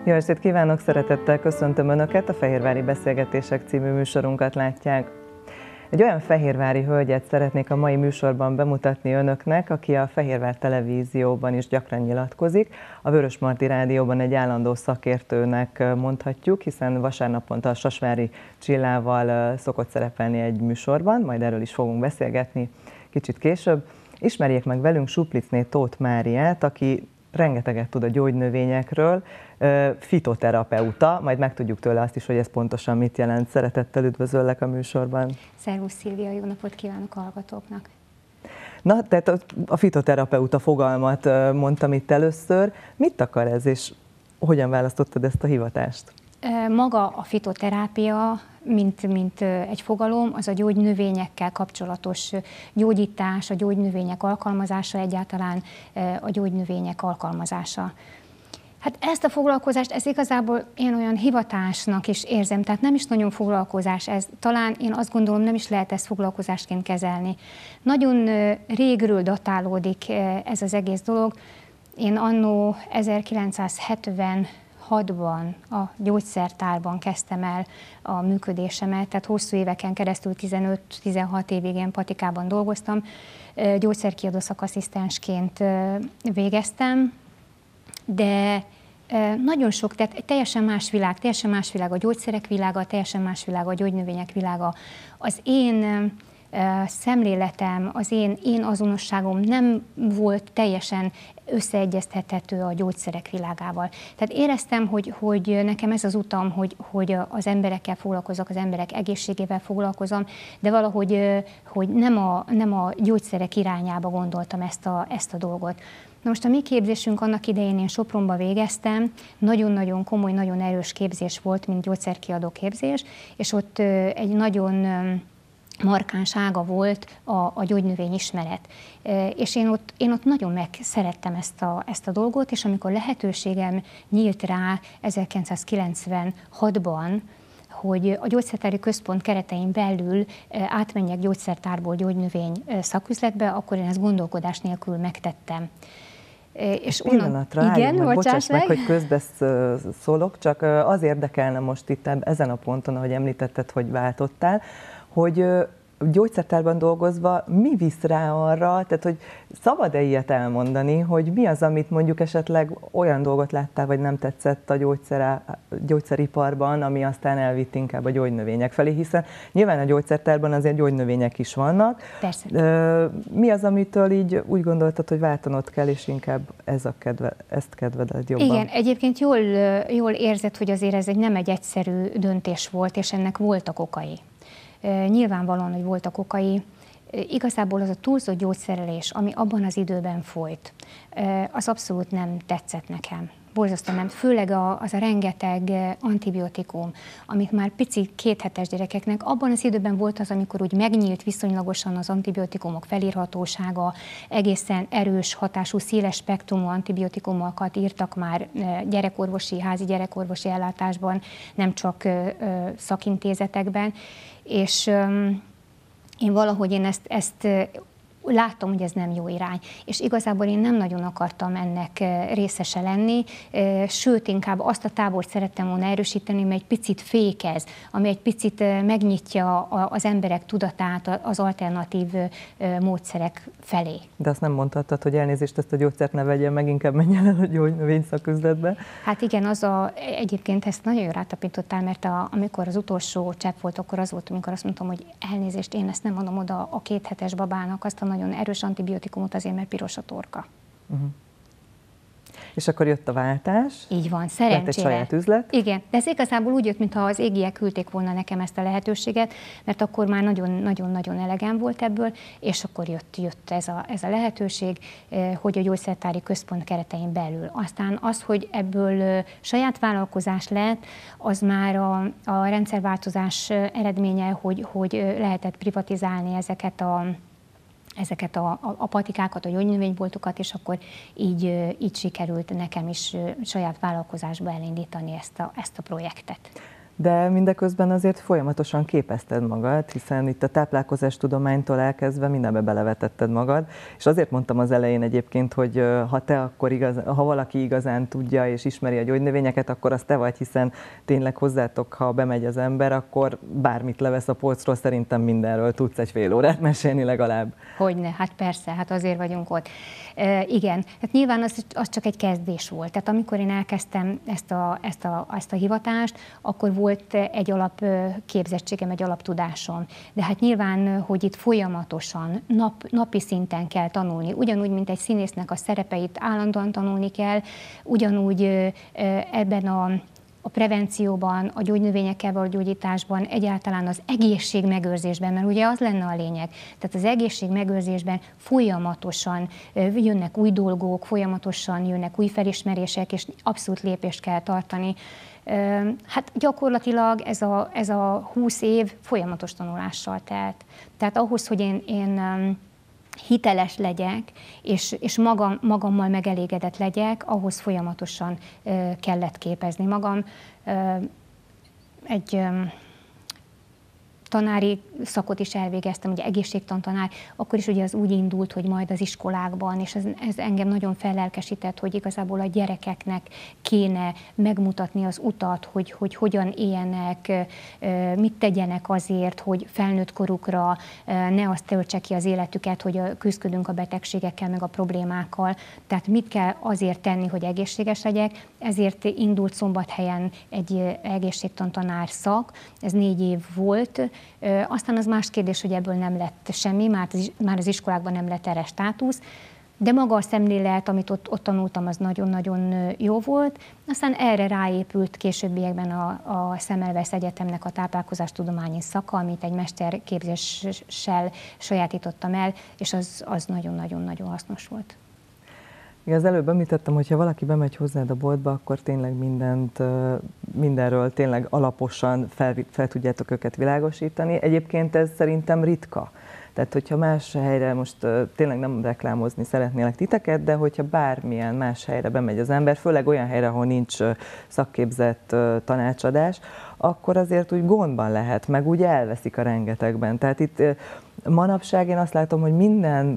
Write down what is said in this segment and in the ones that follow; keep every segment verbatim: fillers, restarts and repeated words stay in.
Jó estét kívánok, szeretettel köszöntöm Önöket, a Fehérvári Beszélgetések című műsorunkat látják. Egy olyan fehérvári hölgyet szeretnék a mai műsorban bemutatni Önöknek, aki a Fehérvár Televízióban is gyakran nyilatkozik. A Vörösmarty Rádióban egy állandó szakértőnek mondhatjuk, hiszen vasárnaponta a Sasvári Csillával szokott szerepelni egy műsorban, majd erről is fogunk beszélgetni kicsit később. Ismerjék meg velünk Suplicné Tóth Máriát, aki rengeteget tud a gyógynövényekről, fitoterapeuta, majd megtudjuk tőle azt is, hogy ez pontosan mit jelent. Szeretettel üdvözöllek a műsorban. Szervusz Szilvia, jó napot kívánok a hallgatóknak! Na, tehát a fitoterapeuta fogalmat mondtam itt először. Mit akar ez, és hogyan választottad ezt a hivatást? Maga a fitoterápia, mint, mint egy fogalom, az a gyógynövényekkel kapcsolatos gyógyítás, a gyógynövények alkalmazása, egyáltalán a gyógynövények alkalmazása. Hát ezt a foglalkozást, ez igazából én olyan hivatásnak is érzem, tehát nem is nagyon foglalkozás ez. Talán én azt gondolom, nem is lehet ezt foglalkozásként kezelni. Nagyon régről datálódik ez az egész dolog. Én annó ezerkilencszázhetvenhatban a gyógyszertárban kezdtem el a működésemet, tehát hosszú éveken keresztül, tizenöt-tizenhat évig én patikában dolgoztam, gyógyszerkiadó szakasszisztensként végeztem, de nagyon sok, tehát teljesen más világ, teljesen más világ a gyógyszerek világa, teljesen más világ a gyógynövények világa. Az én szemléletem, az én, én azonosságom nem volt teljesen összeegyeztethető a gyógyszerek világával. Tehát éreztem, hogy, hogy nekem ez az utam, hogy, hogy az emberekkel foglalkozok, az emberek egészségével foglalkozom, de valahogy hogy nem, a, nem a gyógyszerek irányába gondoltam ezt a, ezt a dolgot. Na most a mi képzésünk annak idején én Sopronba végeztem, nagyon-nagyon komoly, nagyon erős képzés volt, mint gyógyszerkiadó képzés, és ott egy nagyon markáns ága volt a, a gyógynövény ismeret. És én ott, én ott nagyon megszerettem ezt a, ezt a dolgot, és amikor lehetőségem nyílt rá ezerkilencszázkilencvenhatban, hogy a gyógyszertári központ keretein belül átmenjek gyógyszertárból gyógynövény szaküzletbe, akkor én ezt gondolkodás nélkül megtettem. És pillanatra onnan... Igen, meg, bocsáss meg, hogy közbeszólok, csak az érdekelne most itt ezen a ponton, ahogy említetted, hogy váltottál, hogy gyógyszertárban dolgozva mi visz rá arra, tehát hogy szabad-e ilyet elmondani, hogy mi az, amit mondjuk esetleg olyan dolgot láttál, vagy nem tetszett a gyógyszer, gyógyszeriparban, ami aztán elvitt inkább a gyógynövények felé, hiszen nyilván a gyógyszertárban azért gyógynövények is vannak. Persze. Mi az, amitől így úgy gondoltad, hogy váltanod kell, és inkább ez a kedve, ezt kedveled jobban? Igen, egyébként jól, jól érzed, hogy azért ez egy nem egy egyszerű döntés volt, és ennek voltak okai. Nyilvánvalóan, hogy voltak okai. Igazából az a túlzott gyógyszerelés, ami abban az időben folyt, az abszolút nem tetszett nekem. Borzasztó nem. Főleg az a rengeteg antibiotikum, amit már pici kéthetes gyerekeknek, abban az időben volt az, amikor úgy megnyílt viszonylagosan az antibiotikumok felírhatósága, egészen erős hatású, széles spektrumú antibiotikumokat írtak már gyerekorvosi, házi gyerekorvosi ellátásban, nem csak szakintézetekben, és én valahogy én ezt, ezt láttam, hogy ez nem jó irány, és igazából én nem nagyon akartam ennek részese lenni, sőt, inkább azt a tábort szerettem volna erősíteni, ami egy picit fékez, ami egy picit megnyitja az emberek tudatát az alternatív módszerek felé. De azt nem mondhattad, hogy elnézést, ezt a gyógyszert ne vegyen meg, inkább menjen el a gyógynövény szaküzletbe? Hát igen, az a, egyébként ezt nagyon jól rátapintottál, mert a, amikor az utolsó csepp volt, akkor az volt, amikor azt mondtam, hogy elnézést, én ezt nem adom oda a kéthetes babának, azt a nagyon erős antibiotikumot azért, mert piros a torka. Uh-huh. És akkor jött a váltás. Így van, szerencsére. Lett egy saját üzlet. Igen, de ez igazából úgy jött, mintha az égiek küldték volna nekem ezt a lehetőséget, mert akkor már nagyon-nagyon elegem volt ebből, és akkor jött, jött ez, a, ez a lehetőség, hogy a gyógyszertári központ keretein belül. Aztán az, hogy ebből saját vállalkozás lett, az már a, a rendszerváltozás eredménye, hogy, hogy lehetett privatizálni ezeket a ezeket a, a, a patikákat, a gyógynövényboltokat, és akkor így, így sikerült nekem is saját vállalkozásba elindítani ezt a, ezt a projektet. De mindeközben azért folyamatosan képezted magad, hiszen itt a táplálkozástudománytól elkezdve mindenbe belevetetted magad, és azért mondtam az elején egyébként, hogy ha te akkor igaz, ha valaki igazán tudja és ismeri a gyógynövényeket, akkor az te vagy, hiszen tényleg hozzátok, ha bemegy az ember, akkor bármit levesz a polcról, szerintem mindenről tudsz egy fél órát mesélni legalább. Hogyne, hát persze, hát azért vagyunk ott. E, igen, hát nyilván az, az csak egy kezdés volt. Tehát amikor én elkezdtem ezt a, ezt a, ezt a hivatást, akkor volt egy alapképzettségem, egy alaptudásom. De hát nyilván, hogy itt folyamatosan, nap, napi szinten kell tanulni. Ugyanúgy, mint egy színésznek a szerepeit állandóan tanulni kell, ugyanúgy ebben a a prevencióban, a gyógynövényekkel való gyógyításban, egyáltalán az egészség megőrzésben, mert ugye az lenne a lényeg. Tehát az egészség megőrzésben folyamatosan jönnek új dolgok, folyamatosan jönnek új felismerések, és abszolút lépést kell tartani. Hát gyakorlatilag ez a, ez a húsz év folyamatos tanulással telt. Tehát ahhoz, hogy én, én hiteles legyek, és, és magam, magammal megelégedett legyek, ahhoz folyamatosan uh, kellett képezni magam. Uh, egy um, tanári szakot is elvégeztem, ugye egészségtantanár, akkor is ugye az úgy indult, hogy majd az iskolákban, és ez, ez engem nagyon fellelkesített, hogy igazából a gyerekeknek kéne megmutatni az utat, hogy, hogy hogyan éljenek, mit tegyenek azért, hogy felnőtt korukra ne azt töltse ki az életüket, hogy küzdködünk a betegségekkel, meg a problémákkal. Tehát mit kell azért tenni, hogy egészséges legyek, ezért indult Szombathelyen egy egészségtantanár szak, ez négy év volt. Aztán az más kérdés, hogy ebből nem lett semmi, már az, már az iskolákban nem lett erre státusz, de maga a szemlélet, amit ott, ott tanultam, az nagyon-nagyon jó volt. Aztán erre ráépült későbbiekben a, a Semmelweis Egyetemnek a táplálkozástudományi szaka, amit egy mesterképzéssel sajátítottam el, és az, az nagyon-nagyon-nagyon hasznos volt. Igen, az előbb említettem, hogy ha valaki bemegy hozzád a boltba, akkor tényleg mindent, mindenről tényleg alaposan fel, fel tudjátok őket világosítani. Egyébként ez szerintem ritka. Tehát, hogyha más helyre, most tényleg nem reklámozni szeretnélek titeket, de hogyha bármilyen más helyre bemegy az ember, főleg olyan helyre, ahol nincs szakképzett tanácsadás, akkor azért úgy gondban lehet, meg úgy elveszik a rengetegben. Tehát itt manapság én azt látom, hogy minden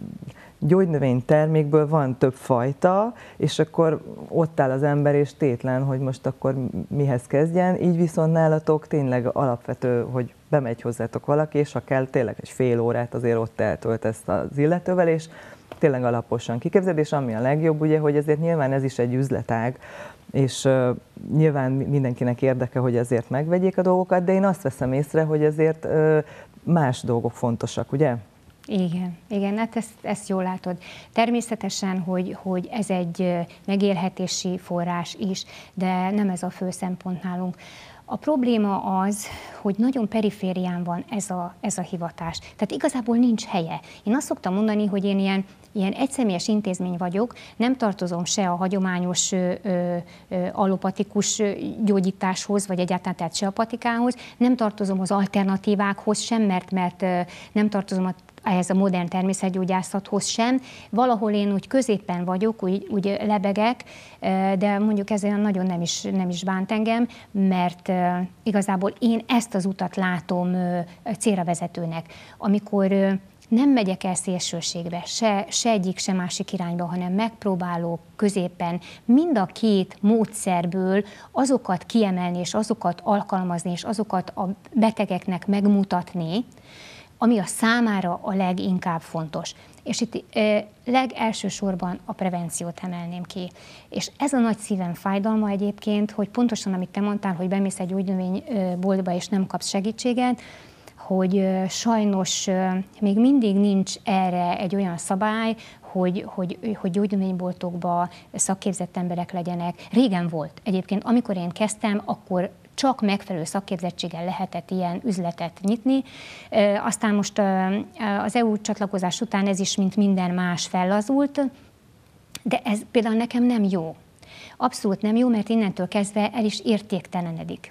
gyógynövénytermékből van több fajta, és akkor ott áll az ember, és tétlen, hogy most akkor mihez kezdjen. Így viszont nálatok tényleg alapvető, hogy bemegy hozzátok valaki, és ha kell, tényleg egy fél órát azért ott eltölt ezt az illetővel, és tényleg alaposan kiképzed, és ami a legjobb, ugye, hogy ezért nyilván ez is egy üzletág, és uh, nyilván mindenkinek érdeke, hogy ezért megvegyék a dolgokat, de én azt veszem észre, hogy ezért uh, más dolgok fontosak, ugye? Igen, igen, hát ezt, ezt jól látod. Természetesen, hogy, hogy ez egy megélhetési forrás is, de nem ez a fő szempont nálunk. A probléma az, hogy nagyon periférián van ez a, ez a hivatás. Tehát igazából nincs helye. Én azt szoktam mondani, hogy én ilyen, ilyen egyszemélyes intézmény vagyok, nem tartozom se a hagyományos ö, ö, allopatikus gyógyításhoz, vagy egyáltalán tehát se a patikához, nem tartozom az alternatívákhoz sem, mert, mert nem tartozom a ehhez a modern természetgyógyászathoz sem. Valahol én úgy középen vagyok, úgy, úgy lebegek, de mondjuk ez olyan nagyon nem is, nem is bánt engem, mert igazából én ezt az utat látom célra vezetőnek. Amikor nem megyek el szélsőségbe, se, se egyik, se másik irányba, hanem megpróbálok középen mind a két módszerből azokat kiemelni, és azokat alkalmazni, és azokat a betegeknek megmutatni, ami a számára a leginkább fontos. És itt e, legelsősorban a prevenciót emelném ki. És ez a nagy szívem fájdalma egyébként, hogy pontosan, amit te mondtál, hogy bemész egy gyógynövényboltba és nem kapsz segítséget, hogy e, sajnos e, még mindig nincs erre egy olyan szabály, hogy, hogy, hogy gyógynövényboltokba szakképzett emberek legyenek. Régen volt. Egyébként, amikor én kezdtem, akkor csak megfelelő szakképzettséggel lehetett ilyen üzletet nyitni. Aztán most az é u csatlakozás után ez is, mint minden más fellazult, de ez például nekem nem jó. Abszolút nem jó, mert innentől kezdve el is értéktelenedik.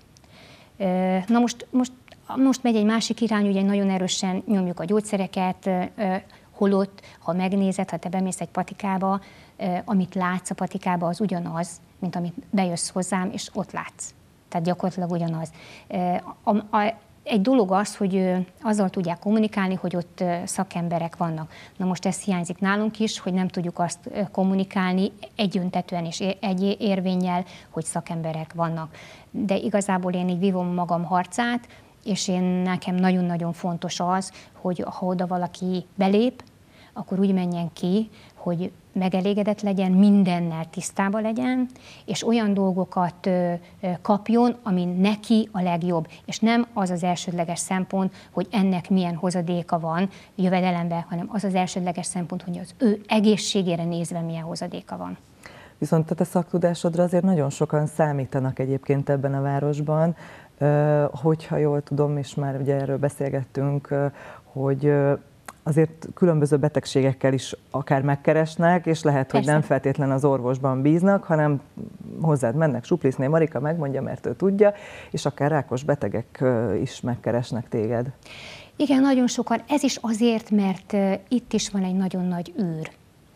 Na most, most, most megy egy másik irány, ugye nagyon erősen nyomjuk a gyógyszereket, holott, ha megnézed, ha te bemész egy patikába, amit látsz a patikába, az ugyanaz, mint amit bejössz hozzám, és ott látsz. tehát gyakorlatilag ugyanaz. A, a, Egy dolog az, hogy azzal tudják kommunikálni, hogy ott szakemberek vannak. Na most ez hiányzik nálunk is, hogy nem tudjuk azt kommunikálni egyöntetően és egy érvénnyel, hogy szakemberek vannak. De igazából én így vívom magam harcát, és én nekem nagyon-nagyon fontos az, hogy ha oda valaki belép, akkor úgy menjen ki, hogy megelégedett legyen, mindennel tisztában legyen, és olyan dolgokat kapjon, ami neki a legjobb. És nem az az elsődleges szempont, hogy ennek milyen hozadéka van jövedelemben, hanem az az elsődleges szempont, hogy az ő egészségére nézve milyen hozadéka van. Viszont a te szaktudásodra azért nagyon sokan számítanak egyébként ebben a városban, hogyha jól tudom, és már ugye erről beszélgettünk, hogy azért különböző betegségekkel is akár megkeresnek, és lehet, Persze. hogy nem feltétlen az orvosban bíznak, hanem hozzád mennek, Suplicné Marika megmondja, mert ő tudja, és akár rákos betegek is megkeresnek téged. Igen, nagyon sokan. Ez is azért, mert itt is van egy nagyon nagy űr.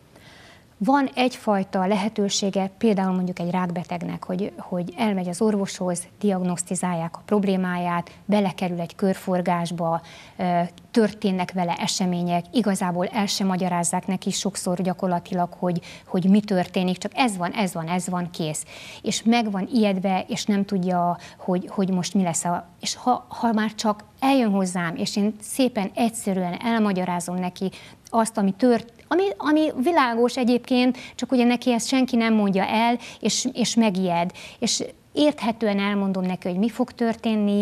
Van egyfajta lehetősége, például mondjuk egy rákbetegnek, hogy, hogy elmegy az orvoshoz, diagnosztizálják a problémáját, belekerül egy körforgásba, történnek vele események, igazából el sem magyarázzák neki sokszor gyakorlatilag, hogy, hogy mi történik, csak ez van, ez van, ez van, kész. És meg van ijedve, és nem tudja, hogy, hogy most mi lesz. A, és ha, ha már csak eljön hozzám, és én szépen egyszerűen elmagyarázom neki azt, ami tört, Ami, ami világos egyébként, csak ugye neki ezt senki nem mondja el, és, és megijed. És érthetően elmondom neki, hogy mi fog történni.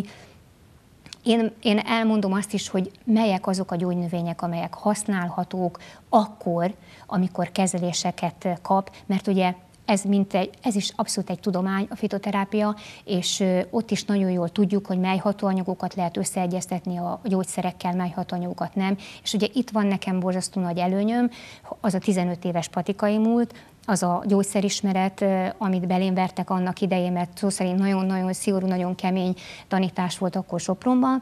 Én, én elmondom azt is, hogy melyek azok a gyógynövények, amelyek használhatók akkor, amikor kezeléseket kap, mert ugye ez, mint egy, ez is abszolút egy tudomány, a fitoterápia, és ott is nagyon jól tudjuk, hogy mely hatóanyagokat lehet összeegyeztetni a gyógyszerekkel, mely hatóanyagokat nem. És ugye itt van nekem borzasztó nagy előnyöm, az a tizenöt éves patikai múlt, az a gyógyszerismeret, amit belém vertek annak idején, mert szó szerint nagyon-nagyon szigorú, nagyon kemény tanítás volt akkor Sopronban,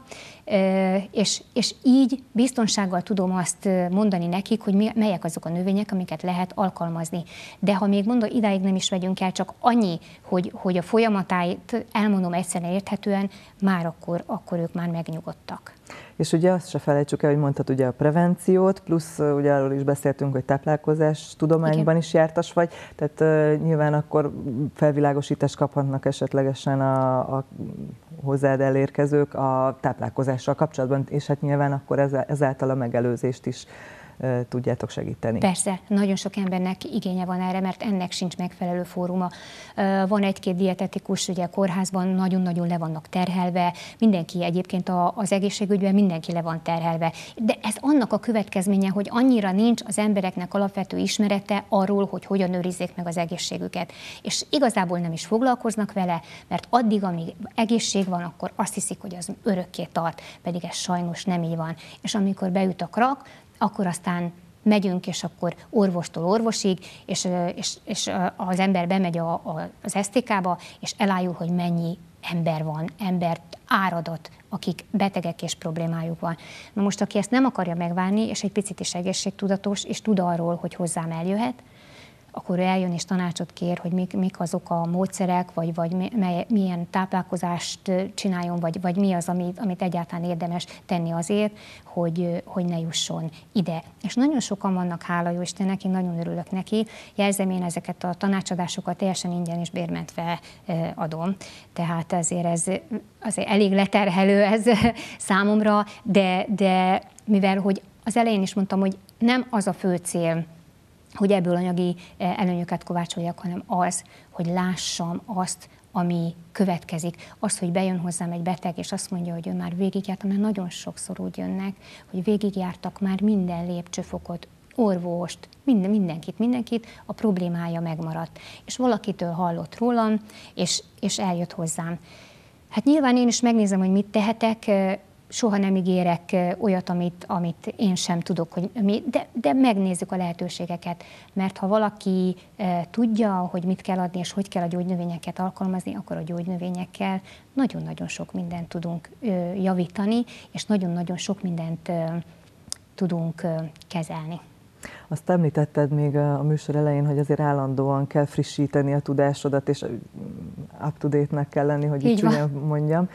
és, és így biztonsággal tudom azt mondani nekik, hogy melyek azok a növények, amiket lehet alkalmazni. De ha még mondom, idáig nem is vegyünk el, csak annyi, hogy, hogy a folyamatáit elmondom egyszerűen érthetően, már akkor, akkor ők már megnyugodtak. És ugye azt se felejtsük el, hogy mondtad ugye a prevenciót, plusz ugye arról is beszéltünk, hogy táplálkozás tudományban Igen. is jártas vagy, tehát uh, nyilván akkor felvilágosítást kaphatnak esetlegesen a, a hozzád elérkezők a táplálkozással kapcsolatban, és hát nyilván akkor ezáltal a megelőzést is tudjátok segíteni. Persze, nagyon sok embernek igénye van erre, mert ennek sincs megfelelő fóruma. Van egy-két dietetikus, ugye a kórházban nagyon-nagyon le vannak terhelve, mindenki egyébként az egészségügyben mindenki le van terhelve. De ez annak a következménye, hogy annyira nincs az embereknek alapvető ismerete arról, hogy hogyan őrizzék meg az egészségüket. És igazából nem is foglalkoznak vele, mert addig, amíg egészség van, akkor azt hiszik, hogy az örökké tart, pedig ez sajnos nem így van. És amikor beüt a krak, akkor aztán megyünk, és akkor orvostól orvosig, és, és, és az ember bemegy a, a, az es té ká-ba, és elájul, hogy mennyi ember van, embert áradat, akik betegek és problémájuk van. Na most, aki ezt nem akarja megvárni, és egy picit is egészségtudatos, és tud arról, hogy hozzám eljöhet, akkor ő eljön és tanácsot kér, hogy mik, mik azok a módszerek, vagy, vagy mely, milyen táplálkozást csináljon, vagy, vagy mi az, amit, amit egyáltalán érdemes tenni azért, hogy, hogy ne jusson ide. És nagyon sokan vannak, hála jó Istennek, én nagyon örülök neki. Jelzem, én ezeket a tanácsadásokat teljesen ingyen és bérmentve adom. Tehát ezért ez azért elég leterhelő ez számomra, de, de mivel hogy az elején is mondtam, hogy nem az a fő cél, hogy ebből anyagi előnyöket kovácsoljak, hanem az, hogy lássam azt, ami következik. Az, hogy bejön hozzám egy beteg, és azt mondja, hogy ő már végigjárta, mert nagyon sokszor úgy jönnek, hogy végigjártak már minden lépcsőfokot, orvost, minden, mindenkit, mindenkit, a problémája megmaradt. És valakitől hallott rólam, és, és eljött hozzám. Hát nyilván én is megnézem, hogy mit tehetek, soha nem ígérek olyat, amit, amit én sem tudok, hogy mi, de, de megnézzük a lehetőségeket, mert ha valaki e, tudja, hogy mit kell adni, és hogy kell a gyógynövényeket alkalmazni, akkor a gyógynövényekkel nagyon-nagyon sok mindent tudunk e, javítani, és nagyon-nagyon sok mindent e, tudunk e, kezelni. Azt említetted még a műsor elején, hogy azért állandóan kell frissíteni a tudásodat, és up-to-date-nek kell lenni, hogy így, így csúnyán mondjam.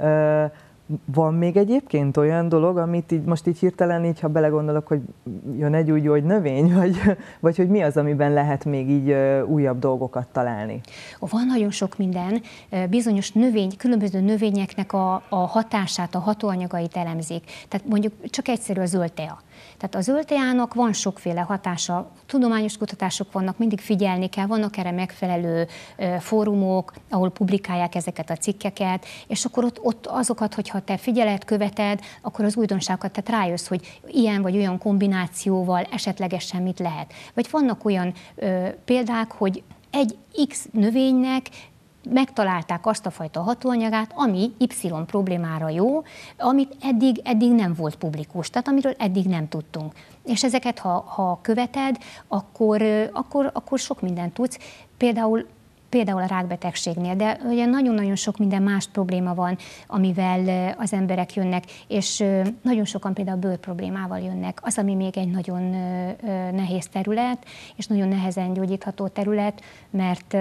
Van még egyébként olyan dolog, amit így most így hirtelen, így, ha belegondolok, hogy jön egy új gyógynövény, vagy, vagy hogy mi az, amiben lehet még így újabb dolgokat találni? Van nagyon sok minden. Bizonyos növény, különböző növényeknek a, a hatását, a hatóanyagait elemzik. Tehát mondjuk csak egyszerű a zöldtea. Tehát a zöldteának van sokféle hatása, tudományos kutatások vannak, mindig figyelni kell, vannak erre megfelelő fórumok, ahol publikálják ezeket a cikkeket, és akkor ott, ott azokat, hogyha te figyeled, követed, akkor az újdonságokat, tehát rájössz, hogy ilyen vagy olyan kombinációval esetlegesen mit lehet. Vagy vannak olyan ö, példák, hogy egy X növénynek megtalálták azt a fajta hatóanyagát, ami Y problémára jó, amit eddig, eddig nem volt publikus, tehát amiről eddig nem tudtunk. És ezeket, ha, ha követed, akkor, akkor, akkor sok mindent tudsz. Például Például a rákbetegségnél, de ugye nagyon-nagyon sok minden más probléma van, amivel az emberek jönnek, és nagyon sokan például bőr problémával jönnek. Az, ami még egy nagyon nehéz terület, és nagyon nehezen gyógyítható terület, mert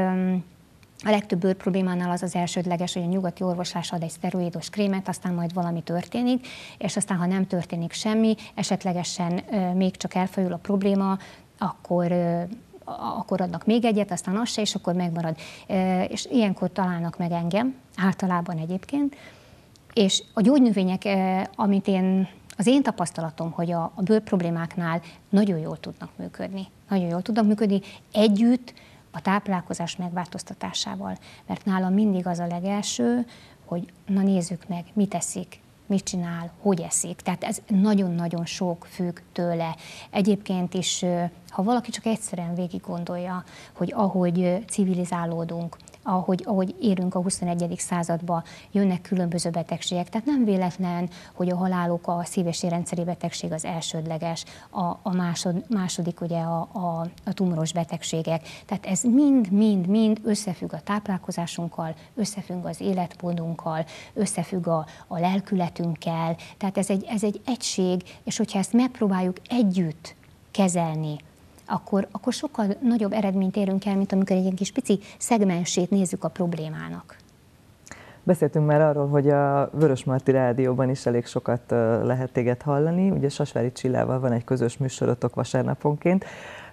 a legtöbb bőr problémánál az az elsődleges, hogy a nyugati orvoslás ad egy szteroidos krémet, aztán majd valami történik, és aztán, ha nem történik semmi, esetlegesen még csak elfajul a probléma, akkor akkor adnak még egyet, aztán az se, és akkor megmarad. És ilyenkor találnak meg engem, általában egyébként. És a gyógynövények, amit én, az én tapasztalatom, hogy a, a bőr problémáknál nagyon jól tudnak működni. Nagyon jól tudnak működni együtt a táplálkozás megváltoztatásával. Mert nálam mindig az a legelső, hogy na nézzük meg, mit eszik, mit csinál, hogy eszik. Tehát ez nagyon-nagyon sok függ tőle. Egyébként is, ha valaki csak egyszerűen végig gondolja, hogy ahogy civilizálódunk, ahogy, ahogy érünk a huszonegyedik századba, jönnek különböző betegségek. Tehát nem véletlen, hogy a halálok, a szív- és érrendszeri betegség az elsődleges, a, a másod, második ugye a, a, a tumoros betegségek. Tehát ez mind-mind-mind összefügg a táplálkozásunkkal, összefügg az életmódunkkal, összefügg a, a lelkületünkkel. Tehát ez egy, ez egy egység, és hogyha ezt megpróbáljuk együtt kezelni, Akkor, akkor sokkal nagyobb eredményt érünk el, mint amikor egy ilyen kis pici szegmensét nézzük a problémának. Beszéltünk már arról, hogy a Vörösmarty Rádióban is elég sokat lehet téged hallani. Ugye Sasvári Csillával van egy közös műsorotok vasárnaponként.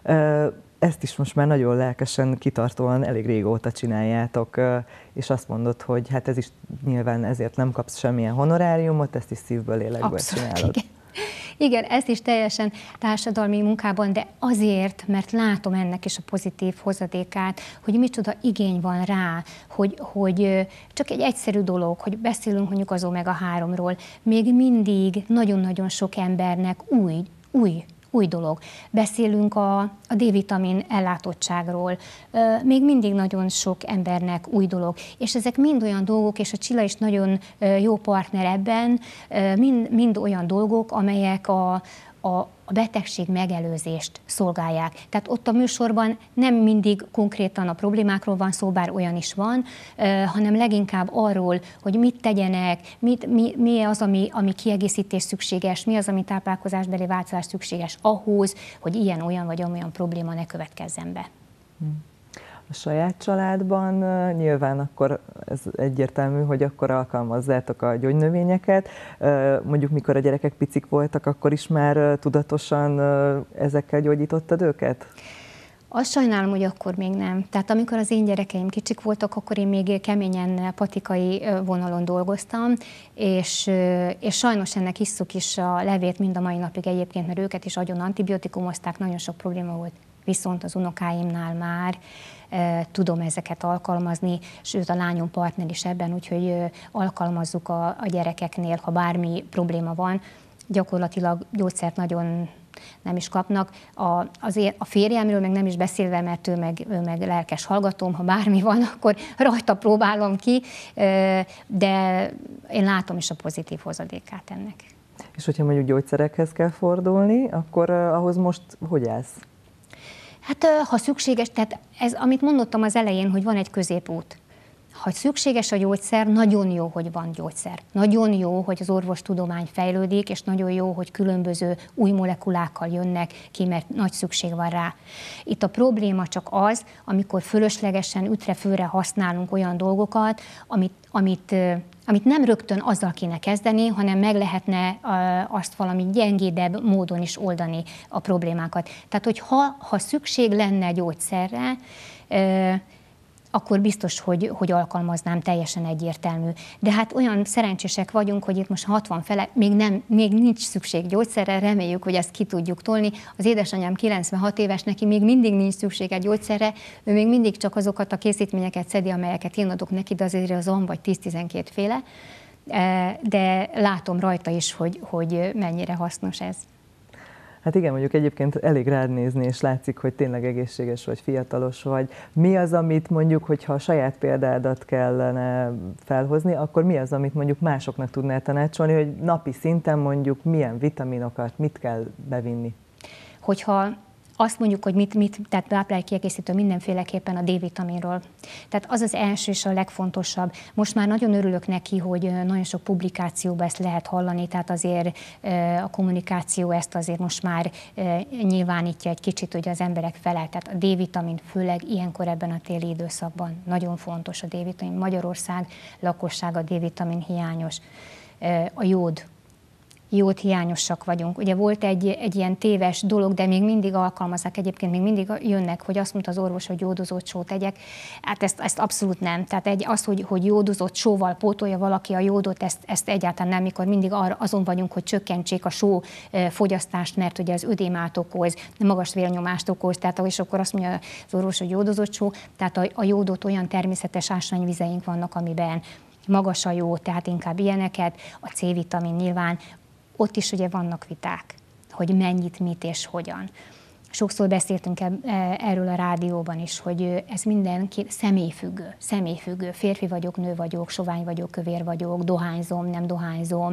Ezt is most már nagyon lelkesen, kitartóan elég régóta csináljátok, és azt mondod, hogy hát ez is nyilván ezért nem kapsz semmilyen honoráriumot, ezt is szívből, lélekből Abszolút, csinálod. Igen. Igen, ezt is teljesen társadalmi munkában, de azért, mert látom ennek is a pozitív hozadékát, hogy micsoda igény van rá, hogy, hogy csak egy egyszerű dolog, hogy beszélünk mondjuk az omega háromról, még mindig nagyon-nagyon sok embernek új, új, új dolog. Beszélünk a, a D-vitamin ellátottságról, még mindig nagyon sok embernek új dolog. És ezek mind olyan dolgok, és a Csilla is nagyon jó partner ebben, mind, mind olyan dolgok, amelyek a, a, a betegség megelőzést szolgálják. Tehát ott a műsorban nem mindig konkrétan a problémákról van szó, bár olyan is van, hanem leginkább arról, hogy mit tegyenek, mit, mi, mi az, ami, ami kiegészítés szükséges, mi az, ami táplálkozásbeli változás szükséges ahhoz, hogy ilyen, olyan vagy olyan probléma ne következzen be. A saját családban nyilván akkor ez egyértelmű, hogy akkor alkalmazzátok a gyógynövényeket. Mondjuk mikor a gyerekek picik voltak, akkor is már tudatosan ezekkel gyógyítottad őket? Azt sajnálom, hogy akkor még nem. Tehát amikor az én gyerekeim kicsik voltak, akkor én még keményen patikai vonalon dolgoztam, és, és sajnos ennek hisszuk is a levét mind a mai napig egyébként, mert őket is agyon antibiotikumozták, nagyon sok probléma volt. Viszont az unokáimnál már e, tudom ezeket alkalmazni, sőt a lányom partner is ebben, úgyhogy e, alkalmazzuk a, a gyerekeknél, ha bármi probléma van. Gyakorlatilag gyógyszert nagyon nem is kapnak. A, azért a férjemről meg nem is beszélve, mert ő meg, ő meg lelkes hallgatóm, ha bármi van, akkor rajta próbálom ki, e, de én látom is a pozitív hozadékát ennek. És hogyha mondjuk gyógyszerekhez kell fordulni, akkor uh, ahhoz most hogy állsz? Hát ha szükséges, tehát ez, amit mondottam az elején, hogy van egy középút. Ha szükséges a gyógyszer, nagyon jó, hogy van gyógyszer. Nagyon jó, hogy az orvostudomány fejlődik, és nagyon jó, hogy különböző új molekulákkal jönnek ki, mert nagy szükség van rá. Itt a probléma csak az, amikor fölöslegesen ütre-főre használunk olyan dolgokat, amit, amit, amit nem rögtön azzal kéne kezdeni, hanem meg lehetne azt valami gyengédebb módon is oldani a problémákat. Tehát, hogy ha, ha szükség lenne gyógyszerre, akkor biztos, hogy, hogy alkalmaznám, teljesen egyértelmű. De hát olyan szerencsések vagyunk, hogy itt most hatvan fele, még, nem, még nincs szükség gyógyszerre, reméljük, hogy ezt ki tudjuk tolni. Az édesanyám kilencvenhat éves, neki még mindig nincs szüksége gyógyszerre, ő még mindig csak azokat a készítményeket szedi, amelyeket én adok neki, de azért az van vagy tíz-tizenkét féle. De látom rajta is, hogy, hogy mennyire hasznos ez. Hát igen, mondjuk egyébként elég rád nézni, és látszik, hogy tényleg egészséges vagy, fiatalos vagy. Mi az, amit mondjuk, hogyha a saját példádat kellene felhozni, akkor mi az, amit mondjuk másoknak tudnál tanácsolni, hogy napi szinten mondjuk milyen vitaminokat, mit kell bevinni? Hogyha azt mondjuk, hogy mit, mit tehát táplálékkiegészítő mindenféleképpen a D-vitaminról. Tehát az az első és a legfontosabb. Most már nagyon örülök neki, hogy nagyon sok publikációban ezt lehet hallani, tehát azért a kommunikáció ezt azért most már nyilvánítja egy kicsit, hogy az emberek felel. Tehát a D-vitamin főleg ilyenkor ebben a téli időszakban nagyon fontos a D-vitamin. Magyarország lakossága D-vitamin hiányos. A jód. Jód hiányosak vagyunk. Ugye volt egy, egy ilyen téves dolog, de még mindig alkalmazzák, egyébként még mindig jönnek, hogy azt mondta az orvos, hogy jódozott sót tegyek. Hát ezt, ezt abszolút nem. Tehát egy, az, hogy, hogy jódozott sóval pótolja valaki a jódot, ezt, ezt egyáltalán nem, mikor mindig arra, azon vagyunk, hogy csökkentsék a só fogyasztást, mert ugye az ödémát okoz, magas vérnyomást okoz, tehát és akkor azt mondja az orvos, hogy jódozott só, tehát a, a jódot olyan természetes ásványvizeink vannak, amiben magas a jó, tehát inkább ilyeneket, a C-vitamin nyilván. Ott is ugye vannak viták, hogy mennyit, mit és hogyan. Sokszor beszéltünk erről a rádióban is, hogy ez mindenki személyfüggő, személyfüggő. Férfi vagyok, nő vagyok, sovány vagyok, kövér vagyok, dohányzom, nem dohányzom,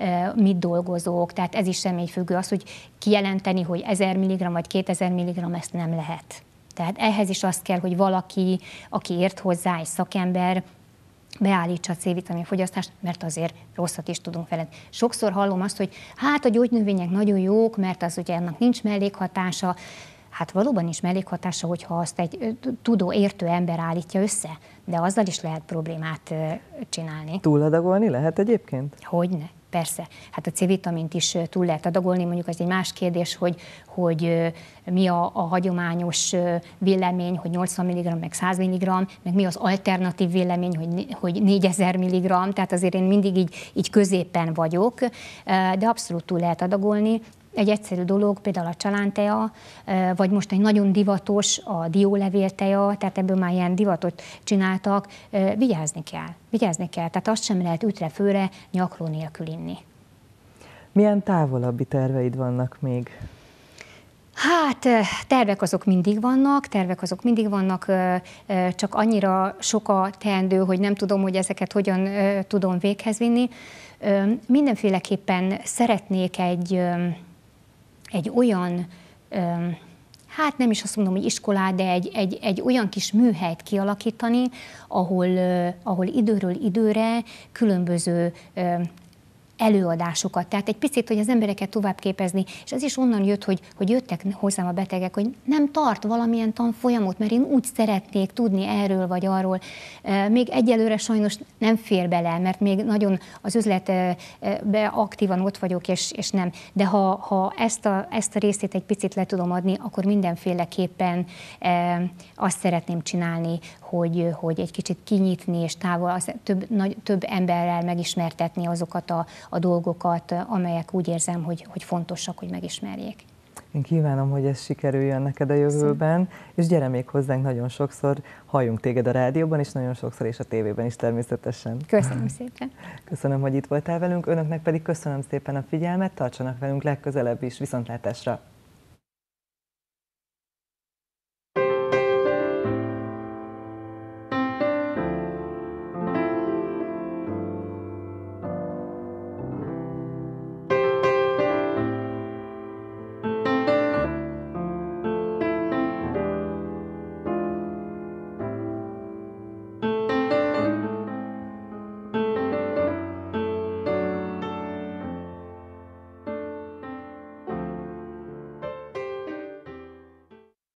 mit dolgozok, tehát ez is személyfüggő. Az, hogy kijelenteni, hogy ezer milligramm vagy kétezer milligramm, ezt nem lehet. Tehát ehhez is azt kell, hogy valaki, aki ért hozzá, egy szakember, beállítsa a C-vitamin fogyasztást, mert azért rosszat is tudunk vele. Sokszor hallom azt, hogy hát a gyógynövények nagyon jók, mert az ugye annak nincs mellékhatása. Hát valóban is mellékhatása, hogyha azt egy tudó, értő ember állítja össze, de azzal is lehet problémát csinálni. Túladagolni lehet egyébként? Hogyne. Persze, hát a C-vitamint is túl lehet adagolni, mondjuk az egy más kérdés, hogy, hogy mi a, a hagyományos vélemény, hogy nyolcvan milligramm, meg száz milligramm, meg mi az alternatív vélemény, hogy, hogy négyezer milligramm, tehát azért én mindig így, így középen vagyok, de abszolút túl lehet adagolni. Egy egyszerű dolog, például a csalántea, vagy most egy nagyon divatos a diólevélteja, tehát ebből már ilyen divatot csináltak, vigyázni kell, vigyázni kell, tehát azt sem lehet ütre-főre nyakló nélkül inni. Milyen távolabbi terveid vannak még? Hát tervek azok mindig vannak, tervek azok mindig vannak, csak annyira sok a teendő, hogy nem tudom, hogy ezeket hogyan tudom véghez vinni. Mindenféleképpen szeretnék egy... egy olyan, hát nem is azt mondom, hogy iskolát, de egy, egy, egy olyan kis műhelyt kialakítani, ahol, ahol időről időre különböző előadásokat, tehát egy picit, hogy az embereket tovább képezni, és ez is onnan jött, hogy, hogy jöttek hozzám a betegek, hogy nem tart valamilyen tanfolyamot, mert én úgy szeretnék tudni erről vagy arról. Még egyelőre sajnos nem fér bele, mert még nagyon az üzletbe aktívan ott vagyok, és, és nem. De ha, ha ezt, a, ezt a részét egy picit le tudom adni, akkor mindenféleképpen azt szeretném csinálni, hogy, hogy egy kicsit kinyitni és távol, az több, nagy, több emberrel megismertetni azokat a, a dolgokat, amelyek úgy érzem, hogy, hogy fontosak, hogy megismerjék. Én kívánom, hogy ez sikerüljön neked a jövőben, és gyere még hozzánk nagyon sokszor, halljunk téged a rádióban, és nagyon sokszor és a tévében is természetesen. Köszönöm szépen. Köszönöm, hogy itt voltál velünk, önöknek pedig köszönöm szépen a figyelmet, tartsanak velünk legközelebb is, viszontlátásra!